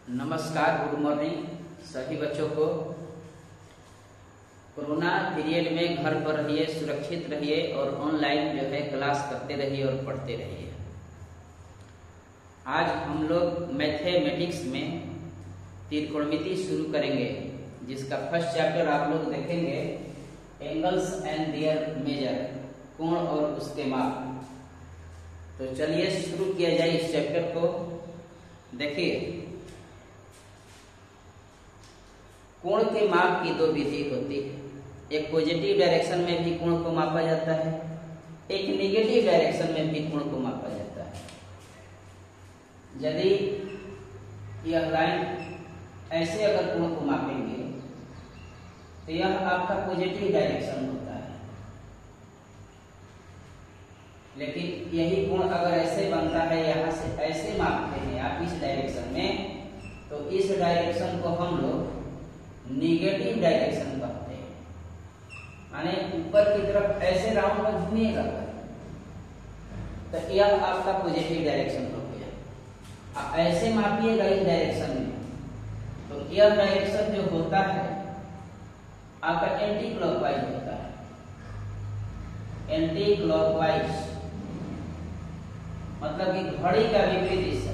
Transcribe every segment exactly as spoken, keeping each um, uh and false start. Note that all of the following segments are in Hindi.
नमस्कार, गुड मॉर्निंग सभी बच्चों को। कोरोना पीरियड में घर पर रहिए, सुरक्षित रहिए और ऑनलाइन जो है क्लास करते रहिए और पढ़ते रहिए। आज हम लोग मैथमेटिक्स में त्रिकोणमिति शुरू करेंगे, जिसका फर्स्ट चैप्टर आप लोग देखेंगे एंगल्स एंड देयर मेजर, कोण और उसके माप। तो चलिए शुरू किया जाए इस चैप्टर को। देखिए, कोण के माप की दो विधि होती है। एक पॉजिटिव डायरेक्शन में भी कोण को मापा जाता है, एक नेगेटिव डायरेक्शन में भी कोण को मापा जाता है। यदि यह लाइन ऐसे अगर कोण को मापेंगे तो यह आपका पॉजिटिव डायरेक्शन होता है, लेकिन यही कोण अगर ऐसे बनता है, यहाँ से ऐसे मापते हैं आप इस डायरेक्शन में, तो इस डायरेक्शन को हम लोग निगेटिव डायरेक्शन कहते हैं। माने ऊपर की तरफ ऐसे राउंड में घूमिएगा तो यह आपका पॉजिटिव डायरेक्शन हो गया। आप ऐसे मापिएगा इस डायरेक्शन में तो यह डायरेक्शन जो होता है आपका एंटी क्लॉकवाइज होता है, एंटी क्लॉकवाइज मतलब कि घड़ी का विपरीत दिशा।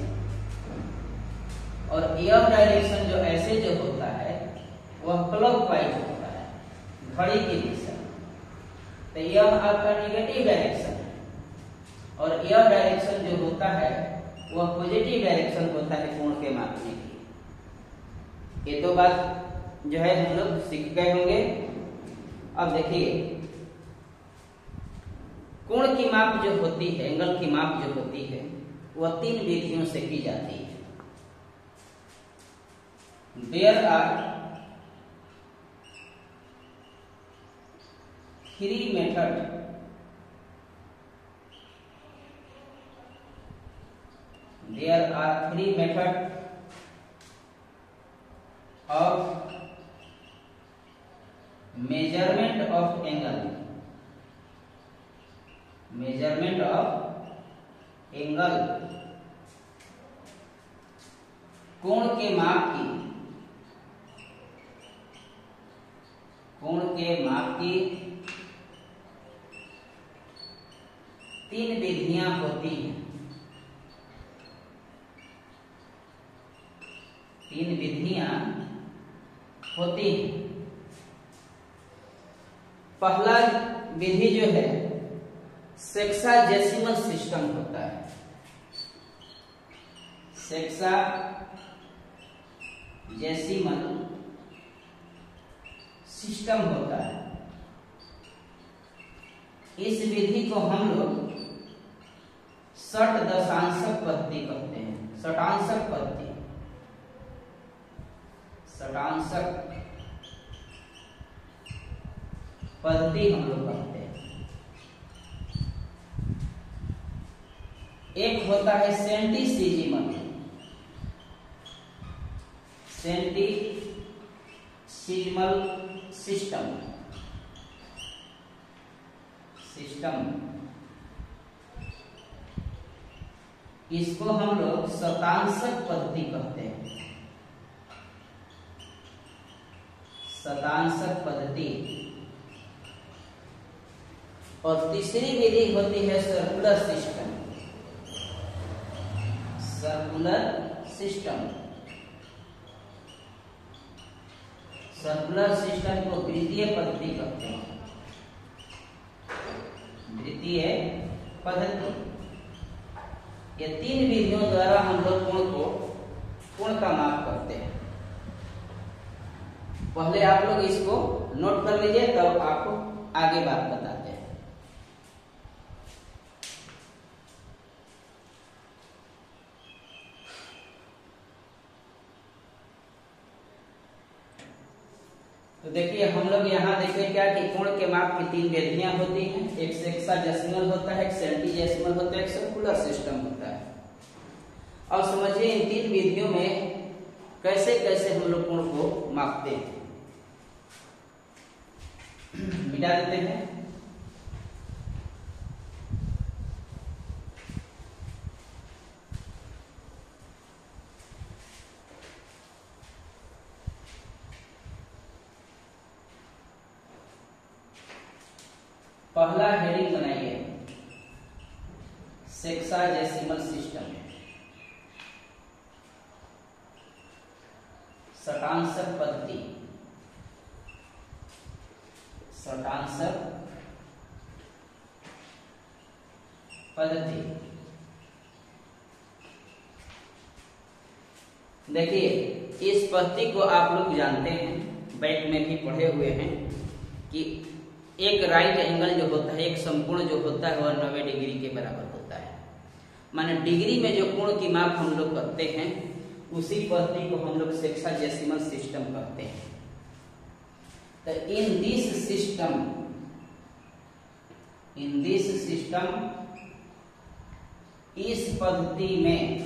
और यह डायरेक्शन जो ऐसे जो होता है वह क्लॉकवाइज होता है, घड़ी की दिशा। तो यह आपका नेगेटिव डायरेक्शन है और यह डायरेक्शन जो होता है वह पॉजिटिव डायरेक्शन होता है कोण के मापने की। ये दो बात जो है हम लोग सीख गए होंगे। अब देखिए, कोण की माप जो होती है, एंगल की माप जो होती है, वह तीन विधियों से की जाती है। There are three method there are three method of measurement of angle measurement of angle कोण के माप की कोण के माप की तीन विधियां होती हैं। तीन विधियां होती हैं। पहला विधि जो है सेक्साजेसिमल सिस्टम होता है। सेक्साजेसिमल सिस्टम होता है। इस विधि को हम लोग षट दशांशक पद्धति कहते हैं। षटांशक पद्धति षटांशक पद्धति हम लोग कहते हैं। एक होता है सेंटीसीजिमल सेंटीसीजिमल सिस्टम सिस्टम इसको हम लोग शतांशक पद्धति कहते हैं। शतांशक पद्धति। और तीसरी विधि होती है circular system circular system circular system को वृत्तीय पद्धति कहते हैं। वृत्तीय पद्धति। ये तीन विधियों द्वारा हम लोग कोण को कोण का माप करते हैं। पहले आप लोग इसको नोट कर लीजिए, तब आपको आगे बात बताते हैं। तो देखिए, हम लोग यहाँ देखें क्या कि कोण के माप की तीन विधियां होती हैं। एक सेक्साजेसिमल होता है, एक सेंटीजेसिमल होता है, एक सर्कुलर सिस्टम होता है। और समझिए इन तीन विधियों में कैसे कैसे हम लोग कोण को मापते हैं। मिटा देते हैं। पहला हेडिंग बनाइए सेक्साजेसिमल सिस्टम, शतांशक पद्धति, शतांशक पद्धति। देखिए इस पद्धति को आप लोग जानते हैं, बैक में भी पढ़े हुए हैं कि एक राइट एंगल जो होता है, एक समकोण जो होता है वह नब्बे डिग्री के बराबर होता है। माने डिग्री में जो कोण की माप हम लोग करते हैं उसी पद्धति को हम लोग सेक्साजेसिमल सिस्टम कहते हैं। तो in this system, in this system इस पद्धति में,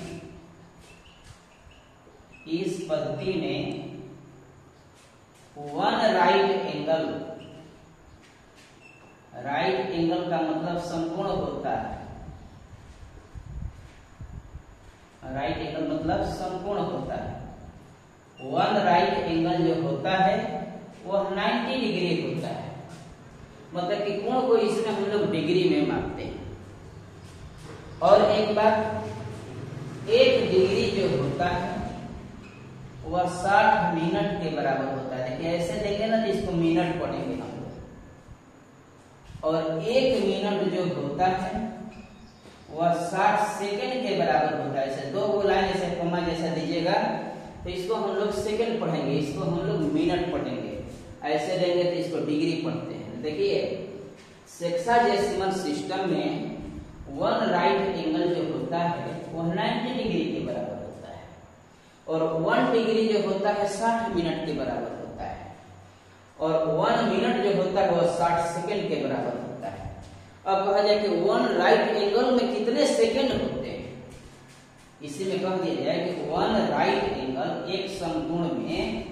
इस पद्धति में one right angle, right angle का मतलब समकोण होता है, राइट एंगल मतलब समकोण होता है। वन राइट एंगल जो होता है वह नब्बे डिग्री होता है, मतलब कि कोण को इसमें हम लोग डिग्री में मापते हैं। और एक बात, एक डिग्री जो होता है वह साठ मिनट के बराबर होता है। देखिए ऐसे देखें ना तो इसको मिनट पढ़ेंगे हम लोग, और एक मिनट जो होता है वह साठ सेकंड के बराबर होता है। ऐसे दो वो लाइन ऐसे कोमा जैसा दीजिएगा तो इसको हम लोग सेकंड पढ़ेंगे, इसको हम लोग मिनट पढ़ेंगे। ऐसे लेंगे तो इसको डिग्री पढ़ते हैं। देखिए सेक्साजेसिमल सिस्टम में वन राइट एंगल जो होता है वह नब्बे डिग्री के बराबर होता है, और वन डिग्री जो होता है साठ मिनट के बराबर होता है, और वन मिनट जो होता है वह साठ सेकंड के बराबर होता है। अब कहा जाए कि वन राइट एंगल में कितने सेकंड होते हैं, इसी में कह दिया जाए कि वन राइट एंगल, एक समकोण में,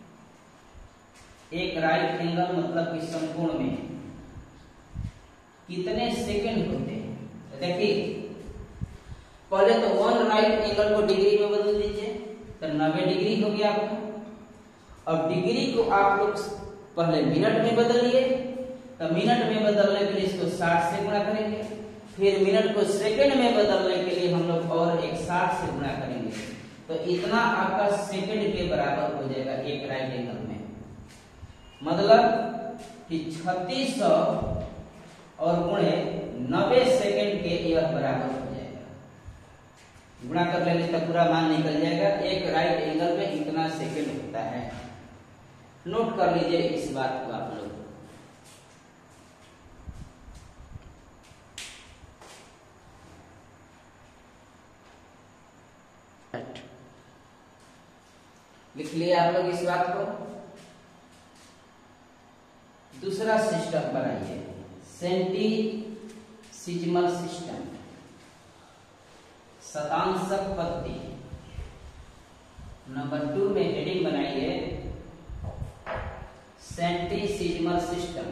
एक राइट एंगल मतलब कि समकोण में कितने सेकंड होते हैं। देखिए पहले तो वन राइट एंगल को डिग्री में बदल दीजिए तो नब्बे डिग्री हो गया आपका। अब डिग्री को आप लोग पहले मिनट में बदलिए, तो मिनट में बदलने के लिए इसको साठ से गुणा करेंगे, फिर मिनट को सेकंड में बदलने के लिए हम लोग और एक साठ से गुणा करेंगे, तो इतना आपका सेकंड के बराबर हो जाएगा एक राइट एंगल में। मतलब कि छत्तीस सौ और गुणे नब्बे सेकंड के यह बराबर हो जाएगा। गुणा कर लेंगे तो पूरा मान निकल जाएगा। एक राइट एंगल में इतना सेकंड होता है। नोट कर लीजिए इस बात को आप लोग। लिख लिए आप लोग इस बात को। दूसरा सिस्टम बनाइए सेंटीसिजिमल सिस्टम, शतांशक पद्धति। नंबर टू में हेडिंग बनाइए सेंटीसिजिमल सिस्टम,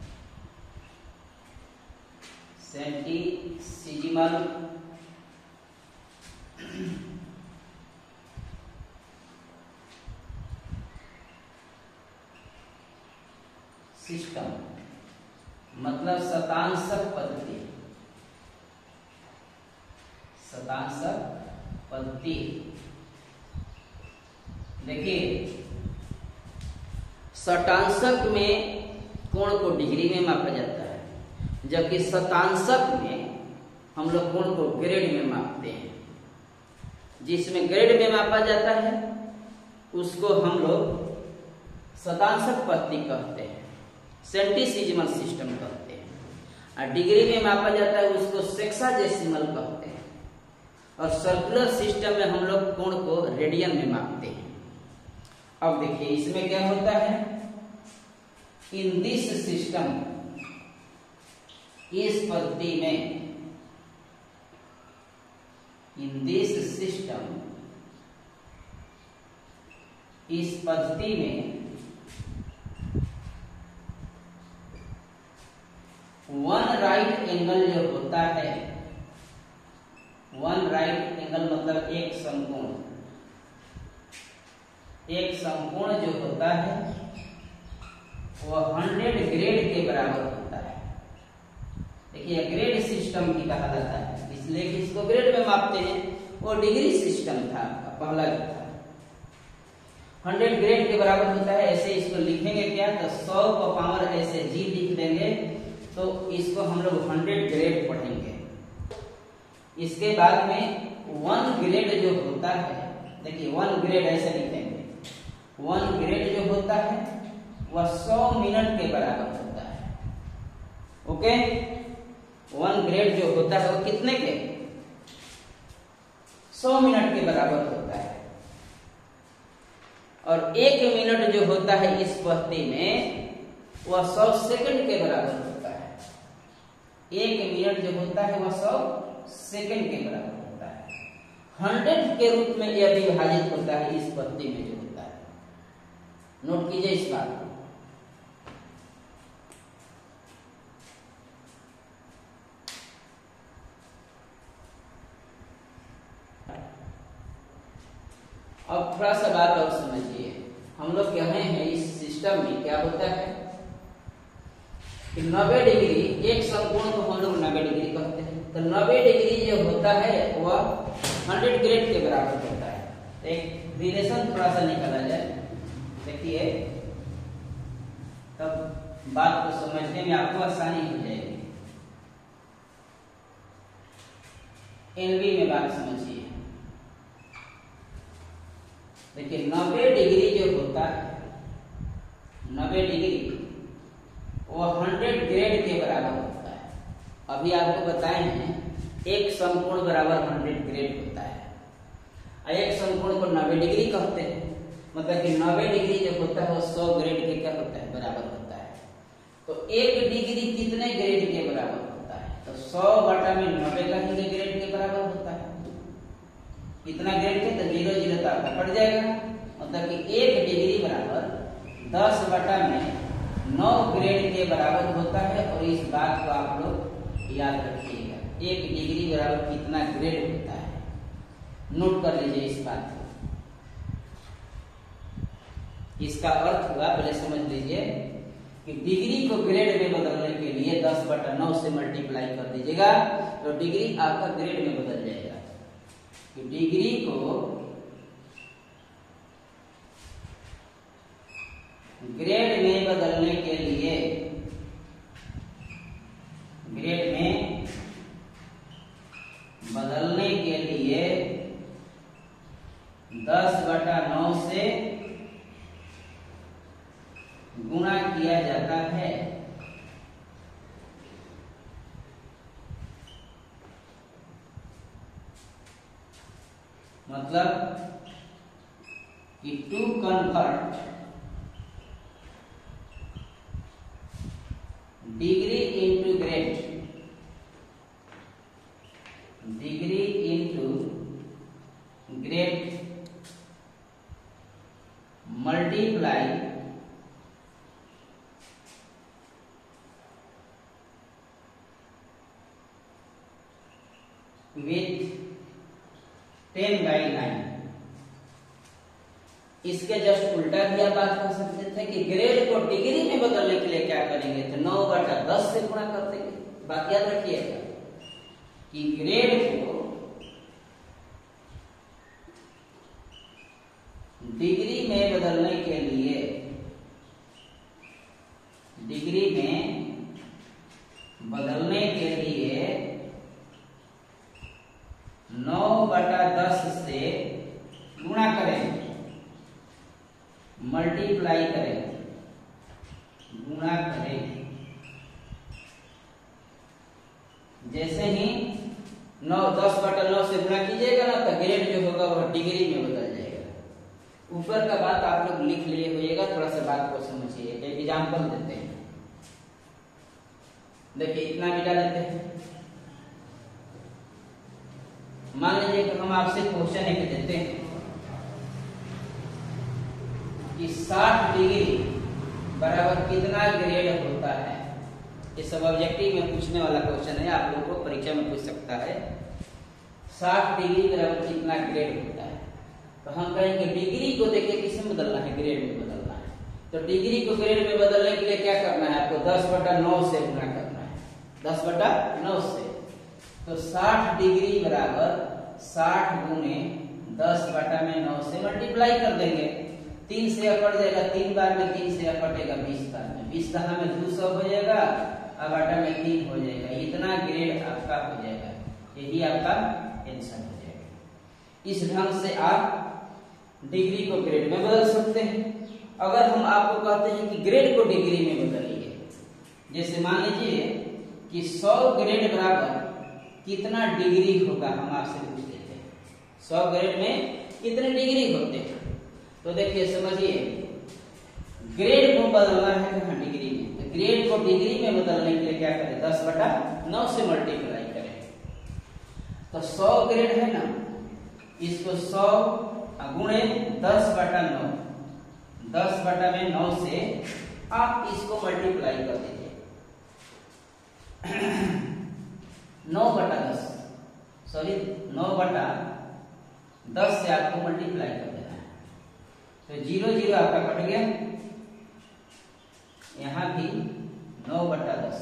सेंटीसिजिमल सिस्टम मतलब शतांशक पद्धति, शतांशक पद्धति। देखिए शतांशक में कोण को डिग्री में मापा जाता है, जबकि शतांशक में हम लोग कोण को ग्रेड में मापते हैं। जिसमें ग्रेड में मापा जाता है उसको हम लोग शतांशक पद्धति कहते हैं, सेंटीसिजिमल सिस्टम कहते हैं। और डिग्री में मापा जाता है उसको सेक्साजेसिमल कहते हैं। और सर्कुलर सिस्टम में हम लोग कोण को रेडियन में मापते हैं। अब देखिए इसमें क्या होता है, इन दिस सिस्टम, इस पद्धति में, इन दिस सिस्टम, इस पद्धति में वन राइट एंगल जो होता है, वन राइट एंगल मतलब एक समकोण, एक समकोण जो होता है वह हंड्रेड ग्रेड के बराबर होता है। देखिए ग्रेड सिस्टम की कहा जाता है, इसलिए कि इसको ग्रेड में मापते हैं। वो डिग्री सिस्टम था आपका पहला जो था। हंड्रेड ग्रेड के बराबर होता है, ऐसे इसको लिखेंगे क्या, तो सौ का पावर ऐसे जी लिख देंगे, तो इसको हम लोग हंड्रेड ग्रेड पढ़ेंगे। इसके बाद में वन ग्रेड जो होता है, देखिए वन ग्रेड ऐसे लिखेंगे, वन ग्रेड जो होता है वह सौ मिनट के बराबर होता है। ओके, वन ग्रेड जो होता है वो कितने के, सौ मिनट के बराबर होता है। और एक मिनट जो होता है इस पद्धति में वह सौ सेकंड के बराबर होता है। एक मिनट जो होता है वह सौ सेकंड के बराबर होता है। हंड्रेड के रूप में यह विभाजित होता है इस पद्धति में जो होता है। नोट कीजिए इस बात को। अब थोड़ा सा बात और समझिए, हम लोग कहे हैं इस सिस्टम में क्या होता है कि नब्बे डिग्री, एक समकोण को हम लोग नब्बे डिग्री कहते हैं, तो नब्बे डिग्री जो होता है वह हंड्रेड ग्रेड के बराबर होता है। एक रिलेशन थोड़ा सा निकाला जाए, देखिए तब बात को समझने में आपको आसानी हो जाएगी। एलवी में बात समझिए, देखिए नब्बे डिग्री जो होता है, नब्बे डिग्री वो हंड्रेड ग्रेड के बराबर होता है। अभी आपको बताए हैं एक समकोण बराबर हंड्रेड ग्रेड होता है। एक समकोण को नब्बे डिग्री कहते हैं, मतलब कि नब्बे डिग्री जो होता है वो सौ ग्रेड के क्या होता है, बराबर होता है। तो एक डिग्री कितने ग्रेड के बराबर होता है, तो सौ बटा में नब्बे का ही ग्रेड के बराबर होता है। कितना ग्रेड के, तो जीरो जीरो तो आपका कट जाएगा, मतलब कि एक डिग्री बराबर दस बटा में नौ ग्रेड के बराबर होता है। और इस बात को आप लोग याद रखिएगा, एक डिग्री बराबर कितना ग्रेड होता है, नोट कर लीजिए इस बात को। इसका अर्थ हुआ, पहले समझ लीजिए कि डिग्री को ग्रेड में बदलने के लिए दस बटा नौ से मल्टीप्लाई कर दीजिएगा, तो डिग्री आपका ग्रेड में बदल जाएगा। डिग्री को ग्रेड में बदलने के लिए, ग्रेड में बदलने के लिए दस बटा नौ से गुणा किया जाता है। मतलब कि to convert degree into grade, degree into grade multiply with ten by nine. इसके जस्ट उल्टा भी आप बात कर सकते थे कि ग्रेड को डिग्री में बदलने के लिए क्या करेंगे, तो नौ बटा दस से गुणा कर देंगे। बात याद रखिएगा कि ग्रेड को डिग्री में बदलने के लिए, डिग्री में बदलने के लिए नौ बटा दस से गुणा करेंगे, मल्टीप्लाई करेंगे, गुणा करेंगे। जैसे ही नौ दस बटा नौ से गुणा कीजिएगा ना, तो ग्रेड जो होगा वह डिग्री में बदल जाएगा। ऊपर का बात आप लोग लिख लिए होइएगा, थोड़ा सा बात को समझिए। एक एग्जाम्पल देते हैं, देखिए इतना मिटा देते हैं। मान लीजिए कि हम आपसे क्वेश्चन एक देते हैं कि साठ डिग्री बराबर कितना ग्रेड होता है। ये सब ऑब्जेक्टिव में पूछने वाला क्वेश्चन है, आप लोगों को परीक्षा में पूछ सकता है। साठ डिग्री बराबर कितना ग्रेड होता है, तो हम कहेंगे डिग्री को देखिए किसमें बदलना है, ग्रेड में बदलना है। तो डिग्री को ग्रेड में बदलने के लिए क्या करना है आपको, दस बटा नौ से गुणा करना है। दस बटा नौ से। तो साठ डिग्री बराबर साठ गुने दस बटा में नौ से मल्टीप्लाई कर देंगे। तीन से यह कट जाएगा, तीन बार में तीन से यह कटेगा बीस बार में, बीस दहा में दो सौ हो जाएगा, अब बटा में तीन हो जाएगा। इतना ग्रेड आपका हो जाएगा, यही आपका आंसर हो जाएगा। इस ढंग से आप डिग्री को ग्रेड में बदल सकते हैं। अगर हम आपको कहते हैं कि ग्रेड को डिग्री में बदलिए, जैसे मान लीजिए कि सौ ग्रेड बराबर कितना डिग्री होगा, हम आपसे पूछ लेते हैं सौ ग्रेड में कितने डिग्री होते हैं। तो देखिए समझिए, ग्रेड को बदलना है कहाँ, डिग्री में। तो ग्रेड को डिग्री में बदलने के लिए क्या करें, दस बटा नौ से मल्टीप्लाई करें। तो सौ ग्रेड है ना, इसको सौ गुणे दस बटा नौ, दस बटा में नौ से आप इसको मल्टीप्लाई कर दीजिए। नौ बटा दस, सॉरी नौ बटा दस से आपको मल्टीप्लाई कर देना है। तो जीरो जीरो आपका कट गया, यहां भी नौ बटा दस।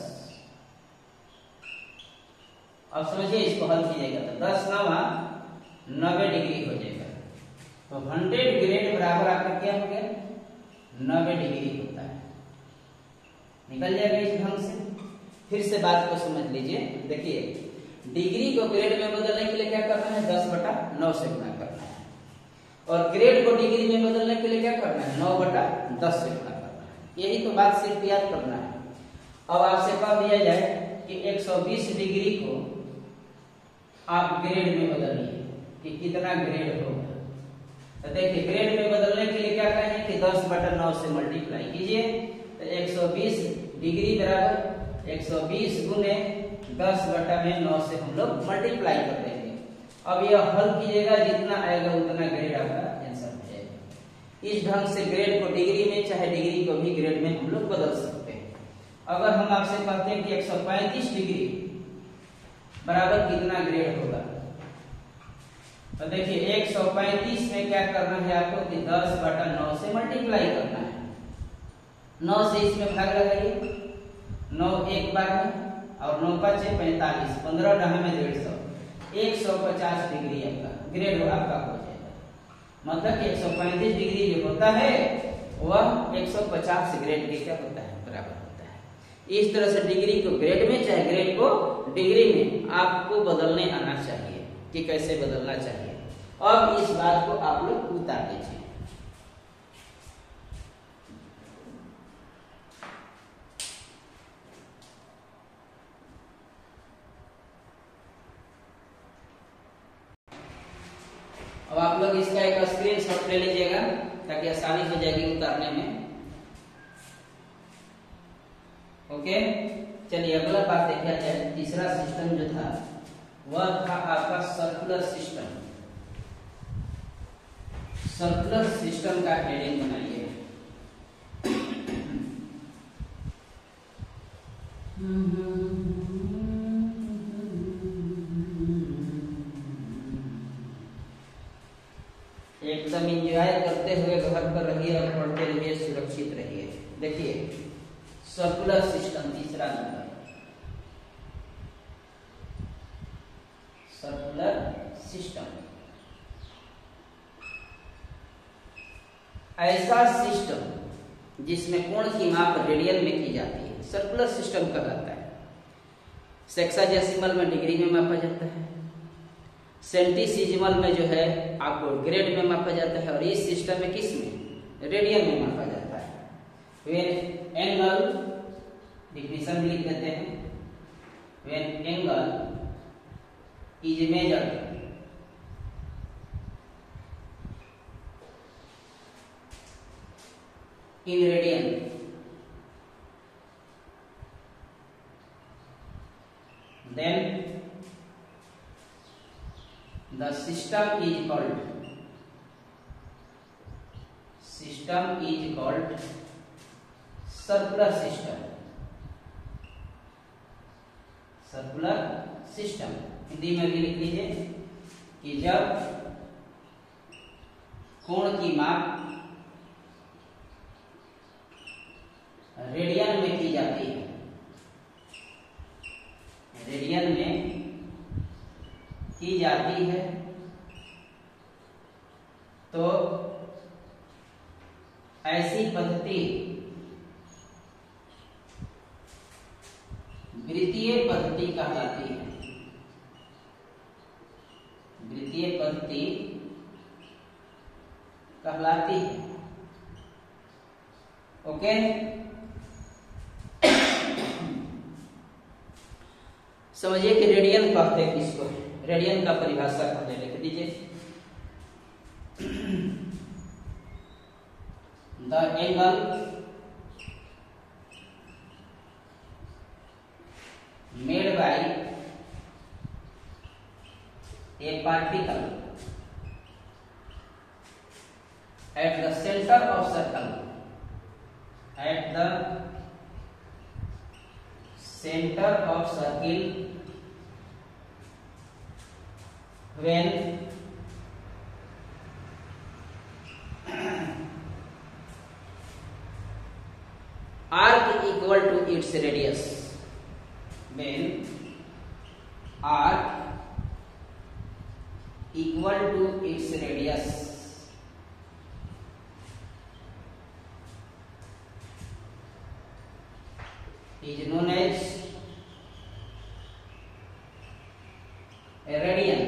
अब समझिए इसको हल कीजिएगा तो दस नवा नब्बे डिग्री हो जाएगा। तो हंड्रेड ग्रेड बराबर आपका क्या हो गया, नब्बे डिग्री होता है, निकल जाएगा इस ढंग से। फिर से बात को समझ लीजिए, देखिए डिग्री को ग्रेड में बदलने के लिए क्या करना है, दस बटा नौ से गुणा करना है, और ग्रेड को डिग्री में बदलने के लिए क्या करना है, नौ बटा दस से गुणा करना है। यही तो बात सिर्फ याद करना है। अब आपसे कह दिया जाए कि एक सौ बीस डिग्री को आप ग्रेड में बदलिए कि कितना ग्रेड होगा। तो देखिए ग्रेड में बदलने के लिए क्या करेंगे कि दस बटा नौ से मल्टीप्लाई कीजिए। तो एक सौ बीस डिग्री बराबर एक सौ बीस गुने दस बटा में नौ से हम लोग मल्टीप्लाई कर देंगे। अब यह हल कीजिएगा, जितना आएगा उतना ग्रेड आपका आंसर हो जाएगा। इस ढंग से ग्रेड को डिग्री में चाहे डिग्री को भी ग्रेड में हम लोग बदल सकते हैं। अगर हम आपसे कहते हैं कि एक सौ पैंतीस डिग्री बराबर कितना ग्रेड होगा, तो देखिए एक सौ पैंतीस में क्या करना है आपको कि दस बटा नौ से मल्टीप्लाई करना है। नौ से इसमें भाग लगाइए, नौ एक बार में और नौ पचे पैंतालीस, पंद्रह डहा में डेढ़ सौ, एक सौ पचास डिग्री आपका ग्रेड आपका हो जाएगा। मतलब कि एक सौ पैंतीस डिग्री जो होता है वह एक सौ पचास ग्रेड के क्या होता है, बराबर होता है। इस तरह से डिग्री को ग्रेड में चाहे ग्रेड को डिग्री में आपको बदलने आना चाहिए कि कैसे बदलना चाहिए। अब इस बात को आप लोग उतार लीजिए। अब आप लोग इसका एक स्क्रीनशॉट ले लीजिएगा ताकि आसानी हो जाएगी उतारने में। ओके, चलिए अगला बात देखा जाए। तीसरा सिस्टम जो था वह था आपका सर्कुलर सिस्टम। सर्कुलर सिस्टम का हेडिंग बनाइए। एकदम एंजॉय करते हुए घर पर रहिए और पढ़ते रहिए, सुरक्षित रहिए। देखिए सर्कुलर सिस्टम तीसरा नंबर, सर्कुलर सिस्टम ऐसा सिस्टम जिसमें कोण की माप रेडियन में की जाती है, सर्कुलर सिस्टम कहलाता है। सेक्साडेसिमल में डिग्री में मापा जाता है, सेंटीसिजिमल में जो है आपको ग्रेड में मापा जाता है, और इस सिस्टम में किस में, रेडियन में मापा जाता है। व्हेन एंगल, डिफिनेशन भी लिख देते हैं, when angle is measured in radian, then the system is called system is called circular system, circular system. Hindi में भी लिख लीजिए कि जब कोण की माप रेडियन में की जाती है, रेडियन में की जाती है तो ऐसी पद्धति वृत्तीय पद्धति कहलाती है। वृत्तीय पद्धति कहलाती है। ओके, समझिए कि रेडियन कहते हैं किसको। रेडियन का परिभाषा पहले लिख दीजिए। The angle made by a particle at the centre of circle at the centre of circle when arc equal to its radius, when arc equal to its radius is known as a radian।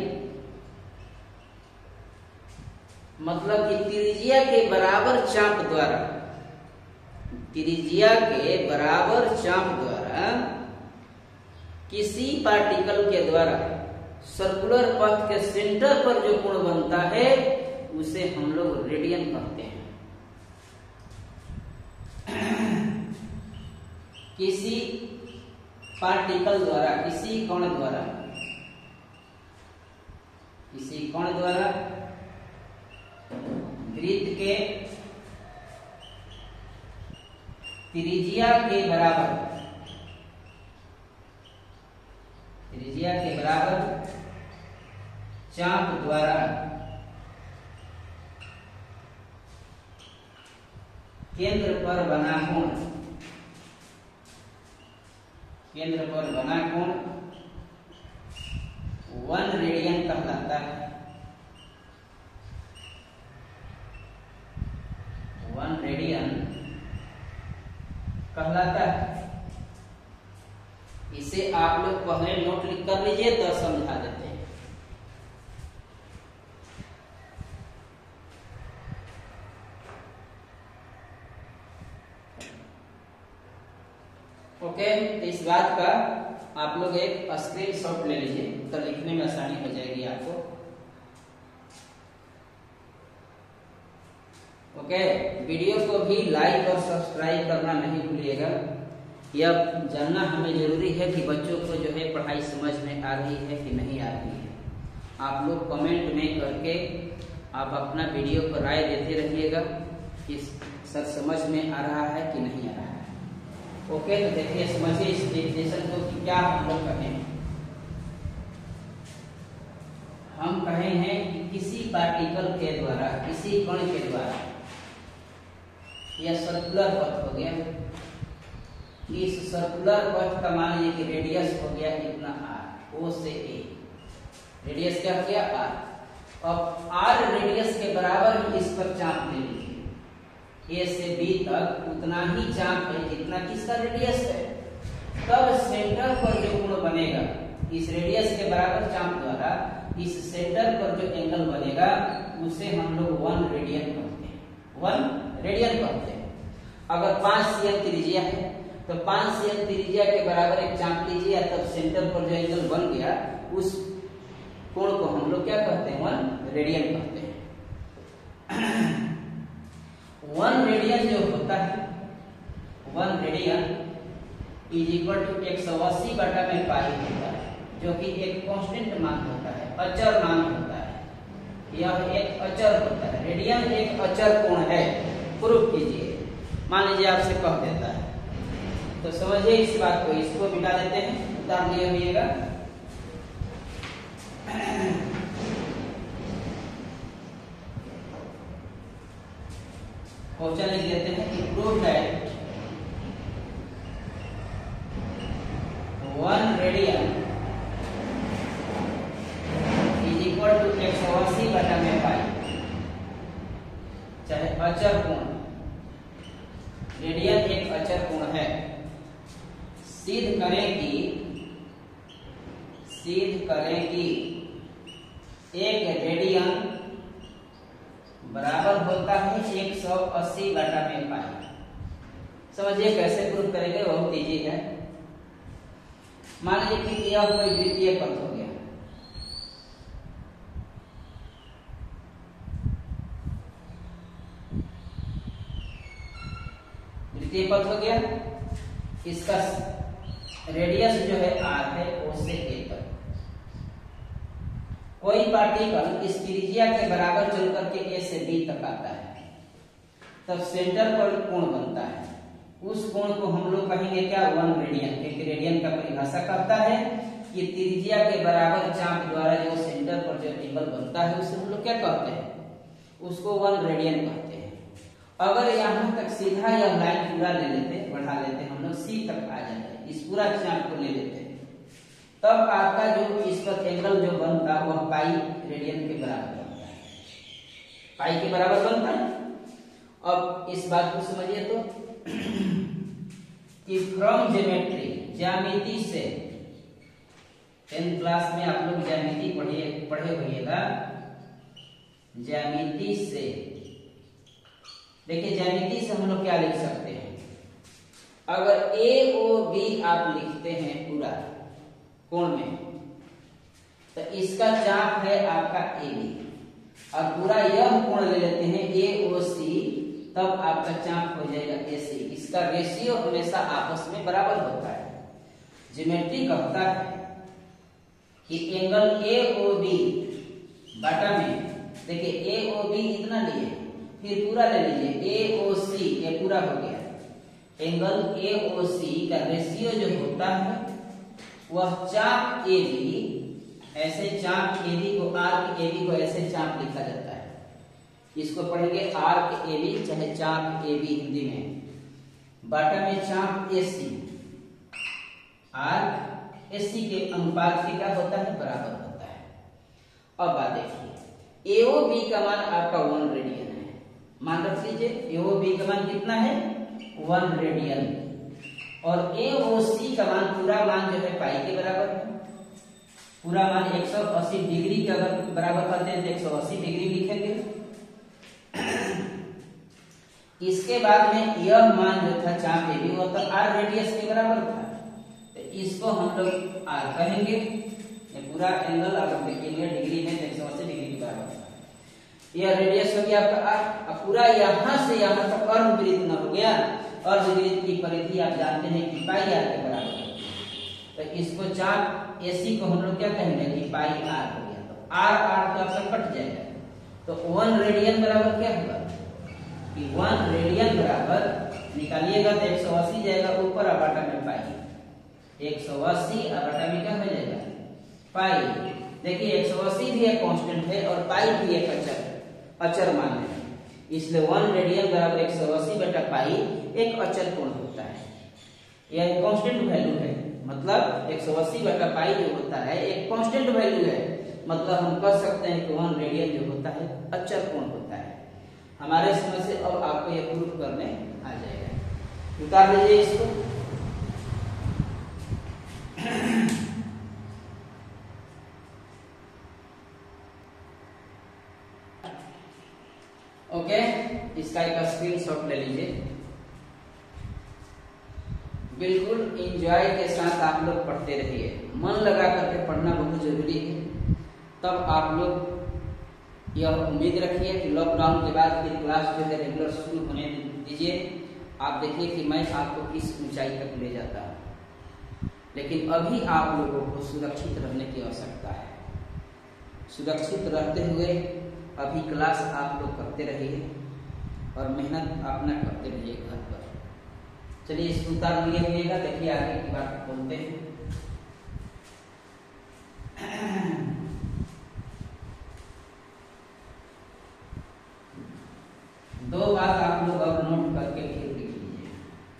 मतलब कि त्रिज्या के बराबर चाप द्वारा, त्रिज्या के बराबर चाप द्वारा किसी पार्टिकल के द्वारा सर्कुलर पथ के सेंटर पर जो कोण बनता है उसे हम लोग रेडियन कहते हैं। किसी पार्टिकल द्वारा, किसी कोण द्वारा, किसी कोण द्वारा वृत्त के त्रिज्या के बराबर, त्रिज्या के बराबर चाप द्वारा केंद्र पर बना कोण, केंद्र पर बना कोण वन रेडियन कहलाता है। वन रेडियन कहलाता है। इसे आप लोग पहले नोट लिख कर लीजिए तो समझा देते हैं। ओके, तो इस बात का आप लोग एक स्क्रीनशॉट ले लीजिए तो लिखने में आसानी हो जाएगी आपको। ओके, वीडियो को भी लाइक और सब्सक्राइब करना नहीं भूलिएगा। यह जानना हमें जरूरी है कि बच्चों को जो है पढ़ाई समझ में आ रही है कि नहीं आ रही है। आप लोग कमेंट में करके आप अपना वीडियो पर राय देते रहिएगा कि सर समझ में आ रहा है कि नहीं आ रहा है। ओके, तो देखिए समझिए इस डेफिनेशन को कि क्या हम लोग कहें। हम कहे हैं कि किसी पार्टिकल के द्वारा, किसी कण के द्वारा, यह सर्कुलर पथ हो गया। इस सर्कुलर पथ का मान लीजिए कि रेडियस हो गया इतना आर, ओ से ए रेडियस क्या हो गया आर। अब आर रेडियस के बराबर ही इस पर चाप ले लीजिए। ए से बी तक उतना ही चाप है जितना किसका रेडियस है। तब सेंटर पर जो कोण बनेगा इस रेडियस के बराबर चाप द्वारा, इस सेंटर पर जो एंगल बनेगा उसे हम लोग वन रेडियन कहते हैं। वन रेडियन कहते हैं। अगर पांच सीएम त्रिज्या है तो पांच सीएम त्रिज्या के बराबर एक चाप लीजिए, तब सेंटर पर जो एंगल बन गया उस कोण को हम लोग क्या कहते हैं, वन रेडियन कहते हैं। वन रेडियन जो होता है, one radian is equal to एक सौ अस्सी बटा में पाई होता है, जो कि एक कांस्टेंट मान होता है, अचर मान होता है। यह एक अचर होता है। रेडियन एक अचर कोण है। प्रूफ कीजिए। मान लीजिए आपसे कह देता है तो समझिए इस बात को, इसको मिटा देते हैं, उतार लिए होइएगा। क्वेश्चन लिख देते हैं कि प्रूव दैट वन रेडियन अचर कोण, रेडियन एक अचर कोण है। सिद्ध करें कि सिद्ध करें कि एक रेडियन बराबर होता है एक सौ अस्सी बटा में पाई। समझिए कैसे प्रूव करेंगे, बहुत इजी है। मान लीजिए कि यह कोई द्वितीय पद हो गया, द्वितीय पद हो गया, इसका रेडियस जो है आर है, ओ से ए तक। कोई पार्टिकल इस त्रिज्या के बराबर चल करके ए से बी तक आता है, तब सेंटर पर कोण बनता है। उस कोण को हम लोग कहेंगे क्या, वन रेडियन, क्योंकि रेडियन का परिभाषा करता है कि त्रिज्या के बराबर चाप द्वारा जो सेंटर पर जो एंगल बनता है उसे हम लोग क्या कहते हैं, उसको वन रेडियन कहते हैं। अगर यहाँ तक सीधा यह लाइन पूरा ले लेते, बढ़ा लेते, हम लोग सी तक आ जाते, इस पूरा चाप को ले लेते, तब आपका जो इस पर एंगल जो बनता वह पाई रेडियन के बराबर बनता है, पाई के बराबर बनता है। अब इस बात को समझिए तो कि फ्रॉम ज्योमेट्री, ज्यामिति से, टेंथ क्लास में आप लोग ज्यामिति पढ़े पढ़े होइएगा, ज्यामिति से देखिए, ज्यामिति से हम लोग क्या लिख सकते हैं, अगर ए ओ बी आप लिखते हैं पूरा कोण में, तो इसका चाप है आपका ए बी, और पूरा यह कोण ले लेते हैं ए ओ सी, तब आपका चाप हो जाएगा ए सी। इसका रेशियो हमेशा आपस में बराबर होता है। ज्योमेट्री कहता है कि एंगल ए ओ बी बटा में, देखिए ए ओ बी इतना लिए, फिर पूरा ले लीजिए ए ओ सी, ये पूरा हो गया। एंगल ए ओ सी का रेशियो जो होता है वह चाप ए बी, ऐसे चाप ए बी को, आर्क ए बी को ऐसे चाप लिखा जाता है, इसको पढ़ेंगे आर्क ए बी चाहे चाप ए बी हिंदी में, बटा में चाप ए सी, आर्क ए सी के अनुपात के क्या होता है, बराबर होता है। अब बात देखिए, ए ओ बी का मान आपका वन रेडियन है, मान रख लीजिए ए ओ बी का मान कितना है, वन रेडियन, और ए ओ सी का मान, पूरा मान जो है पाई के बराबर है, पूरा मान एक सौ अस्सी डिग्री के अगर बराबर करते हैं तो एक सौ अस्सी डिग्री लिखेंगे। इसके बाद में यह मान जो था चाप ए बी वो तो आर रेडियस के बराबर था, तो इसको हम लोग आर कहेंगे। ये पूरा एंगल अगर देखिएगा डिग्री में एक सौ अस्सी डिग्री के बराबर था, यह रेडियस हो गया आपका आर। अब पूरा यहाँ से यहाँ तक अर्धवृत्त न हो गया, अर्धवृत्त की परिधि आप जानते हैं कि पाई आर के बराबर है, तो इसको चाप ए सी को हम लोग क्या कहेंगे कि पाई आर हो गया, तो आर आर तो आपका कट जाएगा, तो वन रेडियन बराबर क्या होगा कि वन रेडियन बराबर निकालिएगा तो एक सौ अस्सी जाएगा ऊपर, और बटा में पाई, एक सौ अस्सी और बटा में क्या हो जाएगा पाई। देखिए एक सौ अस्सी भी एक कांस्टेंट है और पाई भी एक अचर अचर मान है, इसलिए वन रेडियन बराबर एक सौ अस्सी बटा पाई एक अचर कोण होता है, यह कांस्टेंट वैल्यू है। मतलब एक सौ अस्सी बटा पाई जो होता है एक कांस्टेंट वैल्यू है, मतलब हम कह सकते हैं कि वन रेडियन जो होता है अचर कोण होता है। हमारे समझ से अब आपको यह प्रूफ करने आ जाएगा, उतार लीजिए इसको। ओके, इसका एक स्क्रीनशॉट ले लीजिए। बिल्कुल एंजॉय के साथ आप लोग पढ़ते रहिए, मन लगा करके पढ़ना बहुत जरूरी है। तब आप लोग यह उम्मीद रखिए कि लॉकडाउन के बाद फिर क्लास जो है रेगुलर शुरू होने दीजिए। आप देखिए कि मैं आपको किस ऊंचाई तक ले जाता हूँ, लेकिन अभी आप लोगों को सुरक्षित रहने की आवश्यकता है। सुरक्षित रहते हुए अभी क्लास आप लोग करते रहिए और मेहनत अपना करते रहिए घर पर। चलिए इसको उतार लिए हुएगा, देखिए आगे की बात बोलते हैं। दो बात आप लोग अब नोट करके फिर लिख लीजिए।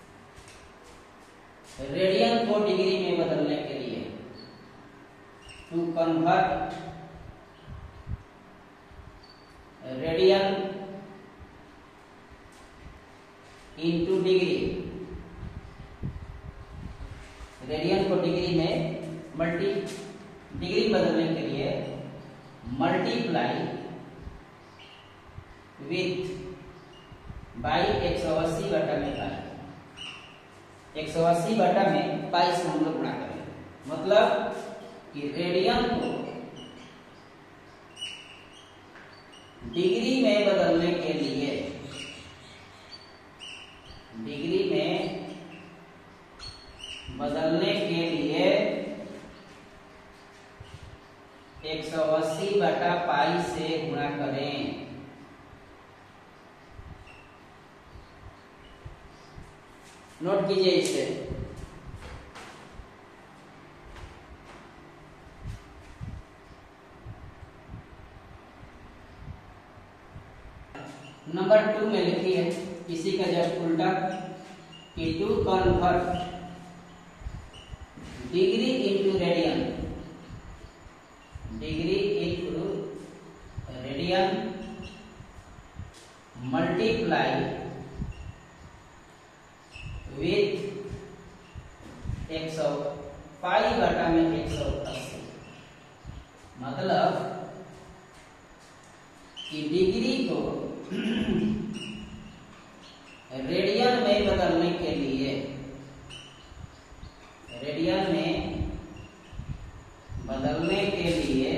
रेडियन को डिग्री में बदलने के लिए to convert radian into degree, radian को डिग्री में मल्टी डिग्री बदलने के लिए मल्टीप्लाई विथ बाई एक सौ अस्सी बटा में पाई, एक सौ अस्सी बटा में पाई से हम लोग गुणा करेंगे। मतलब कि रेडियन को डिग्री में बदलने के लिए, डिग्री में बदलने के लिए एक सौ अस्सी बटा पाई से गुणा करें। नोट कीजिए इसे। नंबर टू में लिखिए इसी का जस्ट उल्टा कि to convert degree into radian, degree into radian multiply with एक सौ पाई बटा में एक सौ अस्सी। मतलब कि डिग्री को रेडियन में बदलने के लिए, रेडियन में बदलने के लिए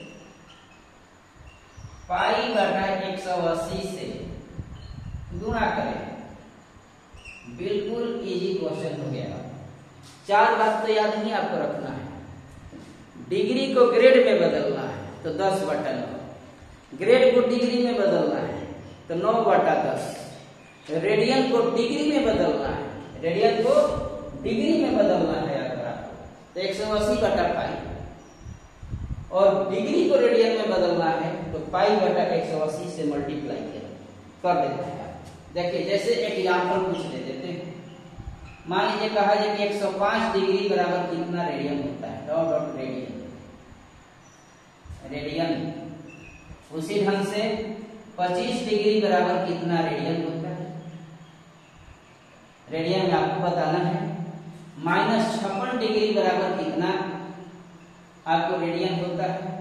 पाई बटा एक सौ अस्सी से गुणा करें। बिल्कुल इजी क्वेश्चन हो गया। चार बात तो याद नहीं आपको रखना है। डिग्री को ग्रेड में बदलना है तो दस बटा नौ, ग्रेड को डिग्री में बदलना है तो नौ बटा दस, रेडियन को डिग्री में बदलना है, रेडियन को डिग्री में बदलना है अगर आपको तो एक सौ अस्सी बटा पाई, और डिग्री को रेडियन में बदलना है तो पाई बटा एक सौ अस्सी से मल्टीप्लाई कर देते हैं। देखिए जैसे एग्जाम्पल कुछ दे देते हैं। मान लीजिए कहा जाए कि एक सौ पाँच डिग्री बराबर कितना रेडियन होता है, डॉट डॉट रेडियन, रेडियन। उसी ढंग से पच्चीस डिग्री बराबर कितना रेडियन होता है, रेडियन में आपको बताना है। माइनस छप्पन डिग्री बराबर कितना आपको रेडियन होता है।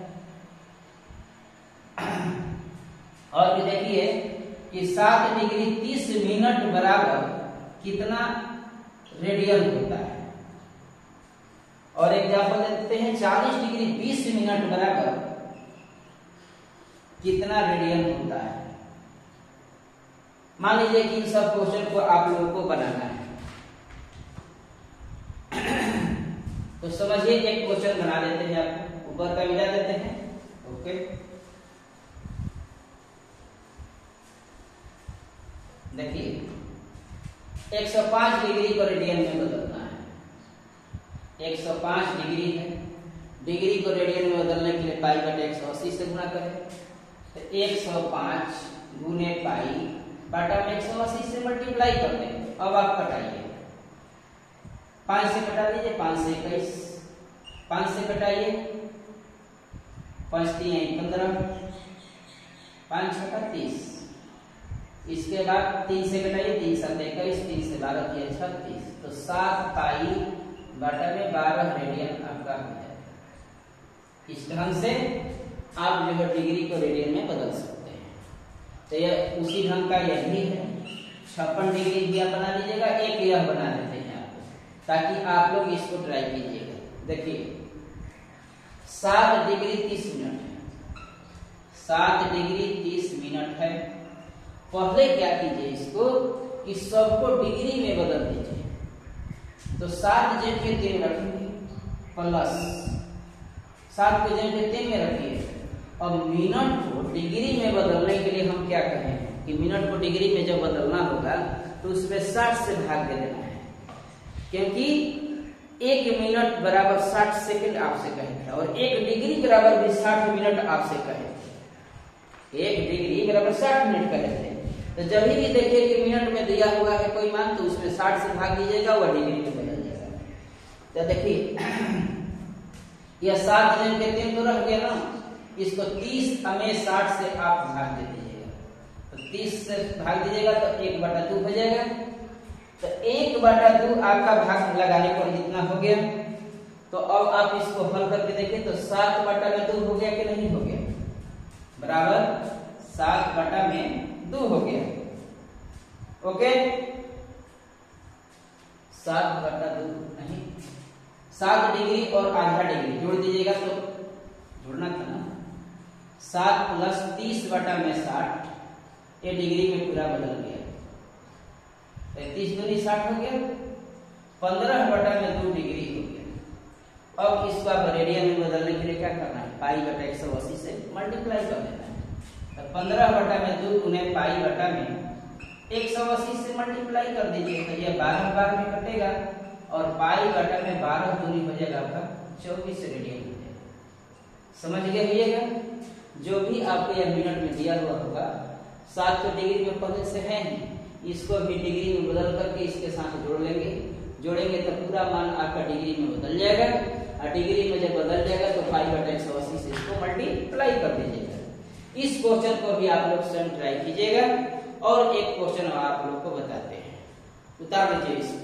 और भी देखिए कि सात डिग्री तीस मिनट बराबर कितना रेडियन होता है। और एग्जाम्पल देते हैं चालीस डिग्री बीस मिनट बराबर कितना रेडियन होता है। मान लीजिए कि इन सब क्वेश्चन को आप लोगों को बनाना है तो समझिए एक क्वेश्चन बना देते हैं, आपको ऊपर का मिला देते हैं। ओके, देखिए एक सौ पाँच डिग्री को रेडियन में बदलना है। एक सौ पाँच डिग्री है, डिग्री को रेडियन में बदलने के लिए पाई बटे एक सौ अस्सी से गुणा करें तो एक सौ पाँच गुने पाई बटा में एक सौ अस्सी से मल्टीप्लाई कर देंगे। अब आप कटाइए, पाँच से कटा दीजिए, पाँच से इक्कीस, पाँच से कटाइए, पाँच तीन पंद्रह, पाँच छठा तीस। इसके बाद तीन से घटाइए, तीन सात इक्कीस, तीन से बारह किया छत्तीस, तो सात पाई बटा में बारह रेडियन आपका हो जाएगा। इस ढंग से आप जो है डिग्री को रेडियन में बदल सकते हैं। तो यह उसी ढंग का यह भी है। छप्पन डिग्री भी आप बना लीजिएगा, एक यह बना देते हैं आपको, ताकि आप लोग इसको ट्राई कीजिएगा। देखिए सात डिग्री तीस मिनट है, सात डिग्री तीस मिनट है। पहले क्या कीजिए इसको कि सबको डिग्री में बदल दीजिए। तो सात जेड के तीन रखेंगे प्लस सात को जेड के तीन में रखिए। अब मिनट को डिग्री में बदलने के लिए हम क्या कहें कि मिनट को डिग्री में जब बदलना होगा तो उसमें साठ से भाग दे देना है, क्योंकि एक मिनट बराबर साठ सेकंड आपसे कहे थे और एक डिग्री बराबर भी साठ मिनट आपसे कहे थे। एक डिग्री बराबर साठ मिनट कहे थे। तो जब भी देखिए कि मिनट में दिया हुआ है कोई मान तो उसमें साठ से भाग दीजिएगा, वह डिग्री में बदल जाएगा। तो देखिए यह सात जन के तीन तो रह गया ना, इसको तीस हमें साठ से आप भाग दे दीजिएगा तो तीस से भाग दीजिएगा तो एक बटा दो हो जाएगा। तो एक बटा दो आपका भाग लगाने पर इतना हो गया। तो अब आप इसको हल करके देखें तो सात बटा में दो हो गया कि नहीं हो गया, बराबर सात बटा में दो हो गया। ओके, सात बटा दो नहीं, सात डिग्री और आधा डिग्री जोड़ दीजिएगा तो जोड़ना था ना, सात प्लस तीस बटा में साठ, ये डिग्री में पूरा बदल गया। तीस दूनी साठ हो गया, पंद्रह बटा में दो डिग्री हो गया। अब इसको आप रेडियन में बदलने के लिए क्या करना है, पाई बटा एक सौ अस्सी से मल्टीप्लाई कर देना है। तो पंद्रह बटा में दो गुने पाई बटा में एक सौ अस्सी से मल्टीप्लाई कर दीजिए तो ये बारह बार में कटेगा और पाई बटा में बारह दूनी हो जाएगा आपका चौबीस रेडियन हो जाएगा। समझ गए भैया? जो भी आपको यह मिनट में दिया हुआ होगा, सात तो डिग्री में पहले से है ही, इसको भी डिग्री में बदल करके इसके साथ जोड़ लेंगे, जोड़ेंगे तो पूरा मान आपका डिग्री में बदल जाएगा। और डिग्री में जब बदल जाएगा तो पाई बटा एक सौ अस्सी से इसको मल्टीप्लाई कर दीजिएगा। इस क्वेश्चन को भी आप लोग स्वयं ट्राई कीजिएगा। और एक क्वेश्चन आप लोग को बताते हैं, उतार लीजिए इसको।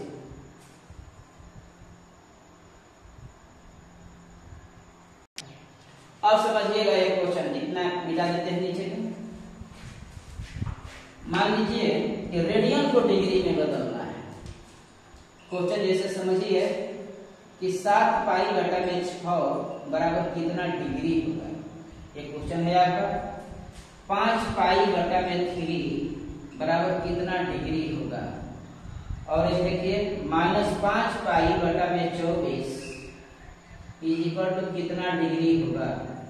अब समझिएगा एक क्वेश्चन, इतना मिटा देते हैं नीचे में। मान लीजिए कि रेडियन को डिग्री में बदलना है। क्वेश्चन जैसे समझिए कि सात पाई बटा में छह बराबर कितना डिग्री होगा। एक क्वेश्चन है आपका, पांच पाई बटा में थ्री बराबर कितना डिग्री होगा। और ये देखिए माइनस पांच पाई बटा में चौबीस इज इक्वल टू कितना डिग्री होगा।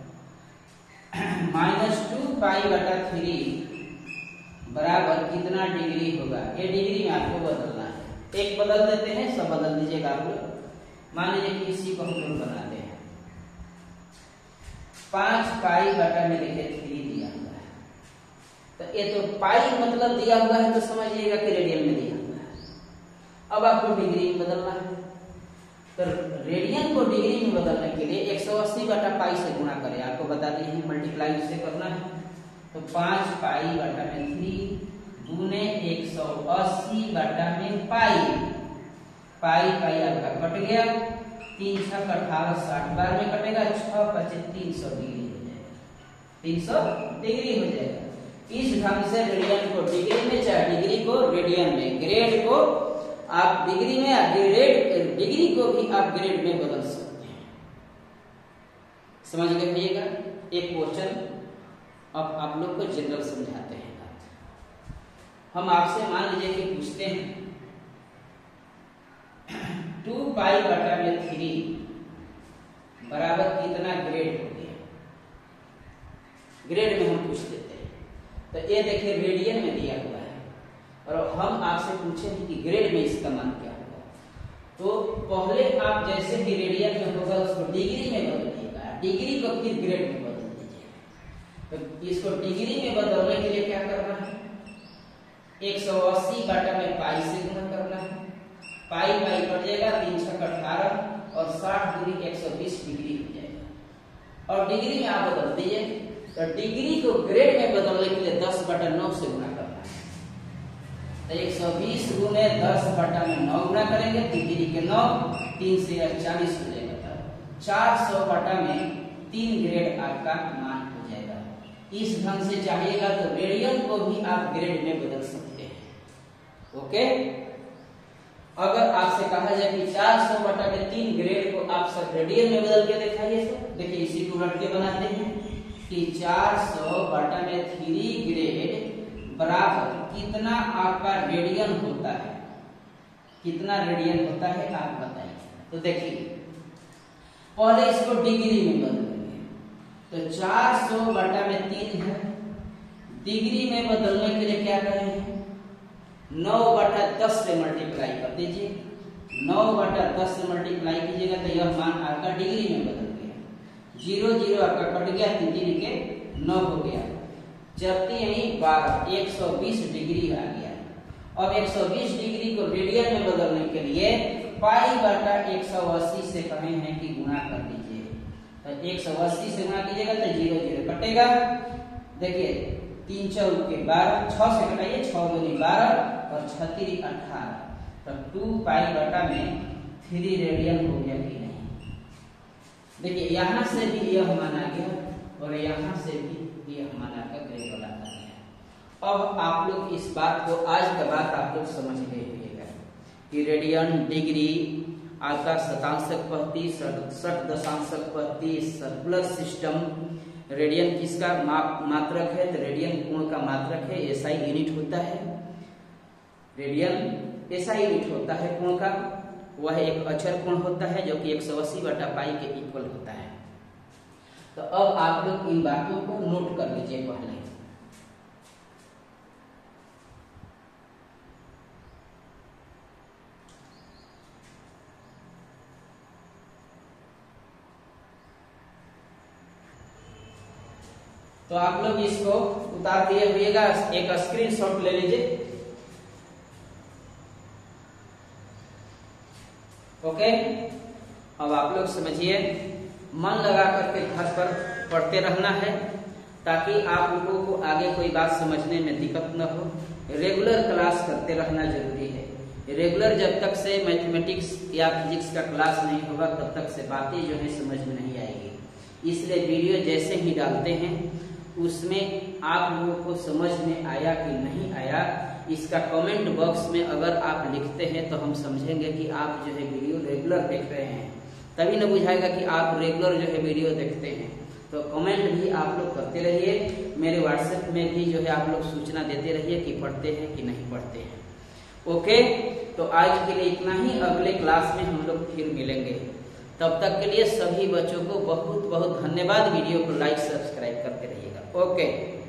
माइनस टू पाई बटा थ्री बराबर कितना डिग्री होगा। ये डिग्री में आपको बदलना है। एक बदल देते हैं, सब बदल दीजिएगा आप लोग। मान लीजिए कि इसी को हम लोग बनाते हैं, पांच पाई बटा में देखिए थ्री दिया हुआ है। तो ये तो पाई मतलब दिया हुआ है, तो समझिएगा कि रेडियन में दिया हुआ है। अब आपको डिग्री में बदलना है, तो रेडियन को डिग्री में बदलने के लिए एक सौ अस्सी बटा पाई से गुणा करें। आपको बता दिए हैं, मल्टीप्लाई उससे करना है। तो पांच पाई बटा में थ्री दूने एक सौ अस्सी बटा में पाई, पाई पाई आपका कट गया, तीन छह अठारह साठ बार में कटेगा, छह पचे तीन सौ डिग्री हो जाएगा, तीन सौ डिग्री हो जाएगा। इस ढंग से रेडियन को डिग्री में, चाहे डिग्री को रेडियन में, ग्रेड को आप डिग्री में, ग्रेड डिग्री को भी आप ग्रेड में बदल सकते हैं। समझ गए भैया? एक क्वेश्चन अब आप लोग को जनरल समझाते हैं। हम आपसे मान लीजिए कि पूछते हैं टू पाई बटा में थ्री बराबर कितना ग्रेड हो गया। ग्रेड में हम पूछ देते हैं। तो ये देखिए रेडियन में दिया हुआ है और हम आपसे पूछेंगे कि ग्रेड में इसका मान क्या होगा। तो पहले आप जैसे ही रेडियन में होगा उसको डिग्री में बदलिएगा, डिग्री को फिर ग्रेड में बदल दीजिएगा। तो इसको डिग्री में बदलने के लिए क्या करना है, एक सौ अस्सी बटा में पाई से गुणा करना है। पाई पाई कट जाएगा, तीन छह अठारह और साठ दूरी एक सौ बीस डिग्री हो जाएगा। और डिग्री में आप बदल दीजिए। तो डिग्री को ग्रेड में बदलने के लिए दस बटा नौ से गुणा करना है। तो एक सौ बीस गुने दस बटा में नौ गुणा करेंगे, डिग्री के नौ, तीन से चालीस हो जाएगा। चार सौ बटा में तीन ग्रेड आपका मान हो जाएगा। इस ढंग से चाहिएगा तो रेडियन को भी आप ग्रेड में बदल सकते हैं। ओके, अगर आपसे कहा जाए कि चार सौ बटा में तीन ग्रेड को आप सब रेडियन में बदल के दिखाइए, तो देखिए इसी को रट के बनाते हैं कि चार सौ बटा में थ्री ग्रेड बराबर कितना आपका रेडियन होता है। कितना रेडियन होता है आप बताइए। तो देखिए पहले इसको डिग्री में बदलेंगे। तो चार सौ बटा में तीन है, डिग्री में बदलने के लिए क्या करेंगे, नौ बटा दस से मल्टीप्लाई कर दीजिए। नौ बटा दस से मल्टीप्लाई कीजिएगा तो यह मान आपका डिग्री में बदल गया। जीरो जीरो आपका कट गया, तीन तीन के नौ हो गया, जबकि यही बारह, एक सौ बीस डिग्री आ गया। अब एक सौ बीस डिग्री को रेडियन में बदलने के लिए पाई बटा एक सौ अस्सी से कहे हैं कि गुणा कर दीजिए। तो एक सौ अस्सी से गुणा कीजिएगा तो जीरो जीरो कटेगा। देखिए तीन चौक के बारह, छह से घटाइए, छह दूनी बारह और छत्तीस अठारह, तो टू पाई बटा में थ्री रेडियन हो गया कि नहीं। देखिए यहाँ से भी यह माना गया और यहाँ से भी यह माना कर ग्रे वाला आ गया। अब आप लोग इस बात को, आज का बात आप लोग समझ गए होंगे कि रेडियन, डिग्री, आपका शतांशक पद्धति, षट दशांशक पद्धति, सर्कुलर सिस्टम, रेडियन किसका मात्रक है, तो रेडियन कोण का मात्रक है, एसआई यूनिट होता है। रेडियन एसआई यूनिट होता है कोण का, वह एक अचर कोण होता है जो कि एक सौ अस्सी बटा पाई के इक्वल होता है। तो अब आप लोग इन बातों को नोट कर लीजिए पहले। तो आप लोग इसको उतार दिए हुएगा, एक स्क्रीनशॉट ले लीजिए। ओके, अब आप लोग समझिए, मन लगा करके घर पर पढ़ते रहना है ताकि आप लोगों को आगे कोई बात समझने में दिक्कत न हो। रेगुलर क्लास करते रहना जरूरी है। रेगुलर जब तक से मैथमेटिक्स या फिजिक्स का क्लास नहीं होगा तब तक से बातें जो है समझ में नहीं आएगी। इसलिए वीडियो जैसे ही डालते हैं उसमें आप लोगों को समझ में आया कि नहीं आया, इसका कमेंट बॉक्स में अगर आप लिखते हैं तो हम समझेंगे कि आप जो है वीडियो रेगुलर देख रहे हैं। तभी न बुझाएगा कि आप रेगुलर जो है वीडियो देखते हैं। तो कमेंट भी आप लोग करते रहिए, मेरे व्हाट्सएप में भी जो है आप लोग सूचना देते रहिए कि पढ़ते हैं कि नहीं पढ़ते हैं। ओके, तो आज के लिए इतना ही, अगले क्लास में हम लोग फिर मिलेंगे। तब तक के लिए सभी बच्चों को बहुत बहुत धन्यवाद। वीडियो को लाइक सब्सक्राइब करते रहिएगा। ओके।